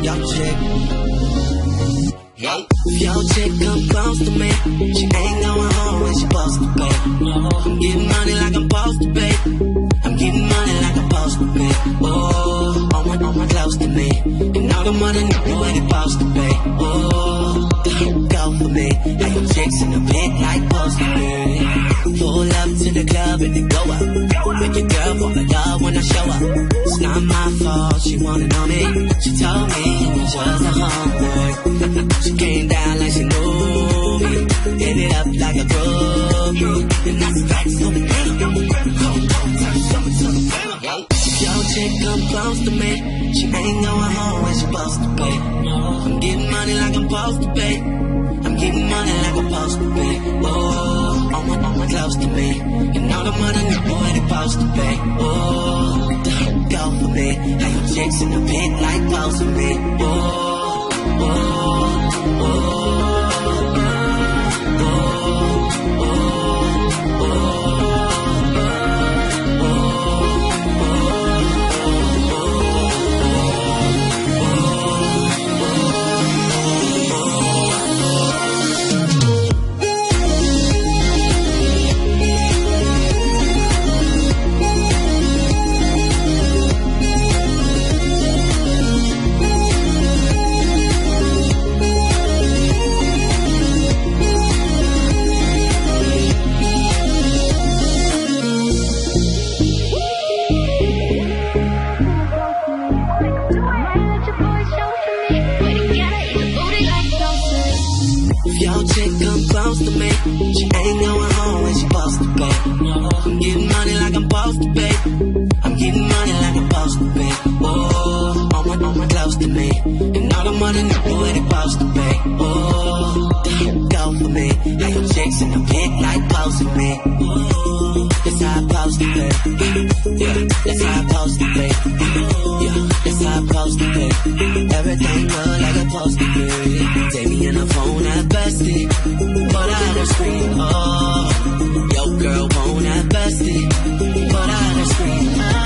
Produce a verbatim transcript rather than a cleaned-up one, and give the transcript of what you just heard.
your chick. If your chick come close to me, she ain't going home when she supposed to pay. I'm getting money like I'm supposed to pay. I'm getting money like I'm supposed to pay. Oh, on my, on my close to me. And all the money know where they supposed to pay. Oh, go for me. Have your chicks in the pit like supposed to be. Pull up to the club and then go up. Make your girl fall in love when I show up. It's not my fault, she wanna know me. She told me it was a homework. She came down like she knew me. Hit it up like a groupie. And that's facts on the If your chick come close to me, she ain't going home when she supposed to pay. I'm getting money like I'm supposed to pay. I'm getting money like I'm supposed to pay. Oh, on my, on my close to me. And all the money know where they supposed to pay. Oh, go for me. Have your chicks in the pit like close to me. Oh, oh, oh. If your chick come close to me, she ain't going home when she supposed to pay. I'm getting money like I'm supposed to pay. I'm getting money like I'm supposed to pay. Oh, on my, on my close to me. And all the money know where they supposed to pay. Oh, go for me. Have your chicks in the pit like close to me. Oh, that's how I'm supposed to pay. Yeah, that's how I'm supposed to pay. Yeah, that's how I'm supposed to pay. Everything good like I'm supposed to be. Take me in the phone at bestie, but I don't scream. Oh, yo girl won't have bestie, but I don't scream. Oh.